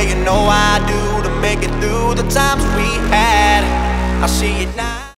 you know I do to make it through the times we had. I see it now.